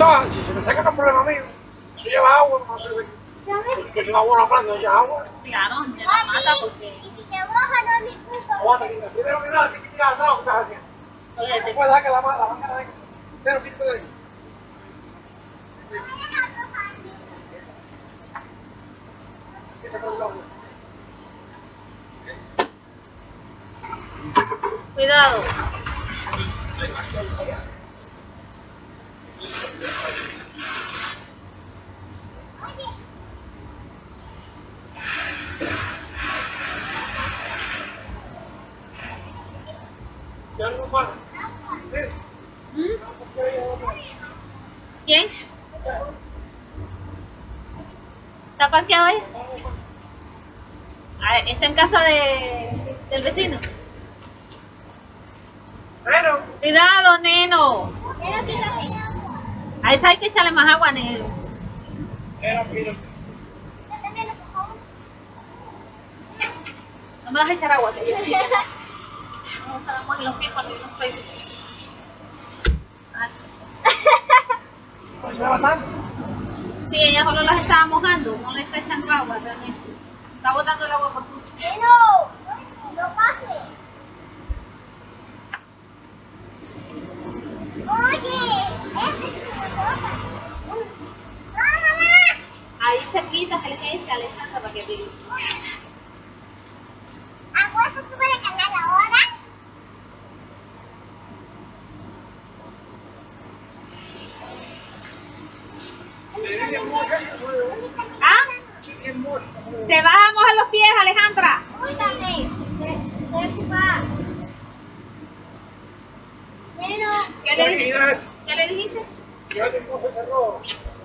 todas, si se te seca no es problema mío. Eso lleva agua, no sé si... Yo echo una buena planta, echa agua. Claro, ya la mata porque... Y si te moja no es mi culpa. Aguanta, quita. Primero que nada, tienes que tirar atrás lo que estás haciendo. Oye, No puedes dejar que la máquina venga. Pero quítate de ahí. Ese es el problema. cuidado. Ya no para. ¿Mm? ¿Quién? ¿Está parqueado ahí? Ah, ¿está en casa del vecino? Bueno. Cuidado, neno. A esa hay que echarle más agua, neno. Mira. No me vas a echar agua, que yo sí. No, estábamos en los pies cuando yo no estoy. Ah. ¿Pues se va bastante? Sí, ella solo las estaba mojando, no le está echando agua realmente. Está botando el agua por tu. No pases. Oye, Ahí cerquita se les echa a Alessandra para que te... ¿acuerdas tú para cambiar la hora? ¿Ah? Te vas a mojar los pies, Alejandra. Cuídame. Estoy ocupada. ¿Qué le dijiste? Ya el mozo cerró.